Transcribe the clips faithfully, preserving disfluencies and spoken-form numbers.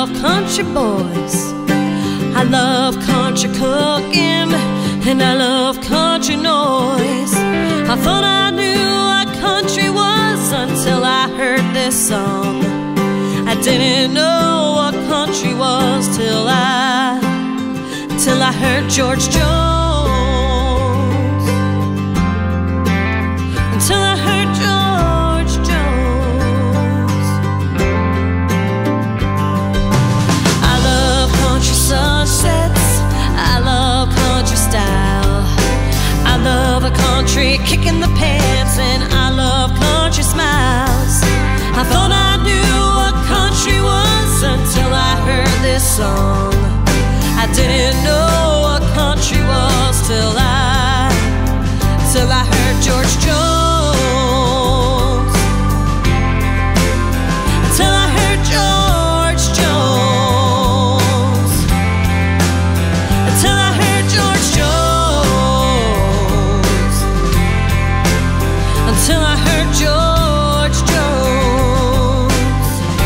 love country boys. I love country cooking, and I love country noise. I thought I knew what country was until I heard this song. I didn't know what country was till I, till I heard George Jones. Until I heard George Jones. I love country sunsets, I love country style. I love a country kick in the pants, and I love country smiles. I thought I knew what country was until I heard this song. I didn't know what country was till I, till I heard George Jones. Till I heard George Jones. Till I heard George Jones. Until I heard George Jones.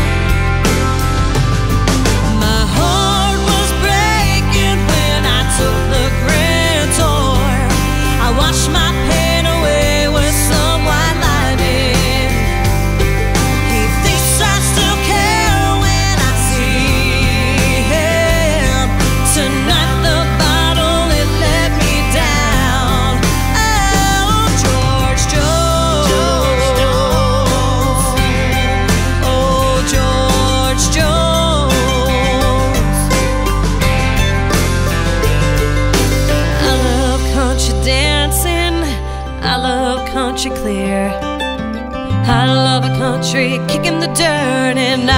My heart was breaking when I took the grand tour. I washed my pain away with some white lightning. He thinks I still care when I see him. Tonight the bottle, it let me down. Oh, George Jones. Oh, George Jones. I love country dancing, I love country clear. I love a country kicking the dirt, and I